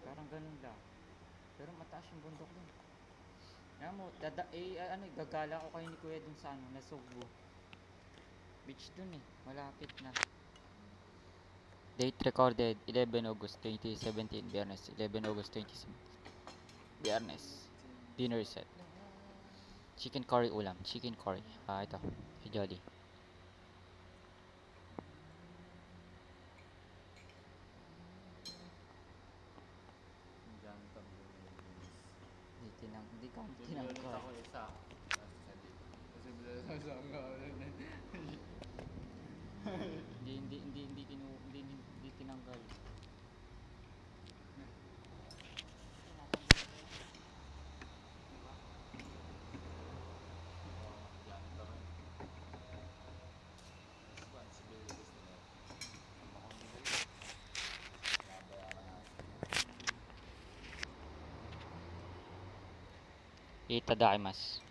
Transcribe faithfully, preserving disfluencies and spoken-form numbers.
Parang ganun lang. Pero mataas yung bundok dun. Kaya mo, dada, eh, ano, gagala ko kayo ni Kuya dun sa ano, Nasugbu. Beach dun eh, malapit na. Date recorded eleven August twenty seventeen, Biyernes, eleven August twenty seventeen. Biyernes. Dinner set. Chicken curry ulam, chicken curry. Ah, ito, si Jolly. Hindi tinang, hindi ka tinangkal. Ako isa. Kasi binasasangga ko yun eh. Hindi, hindi, hindi, hindi, tinu, hindi, hindi, hindi tinanggal. Itadakimasu.